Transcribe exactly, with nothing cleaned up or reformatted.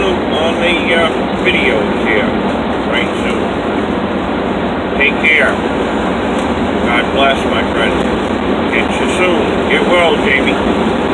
you on the uh, videos here right soon. Take care. God bless, my friend. Catch you soon. Get well, Jamie.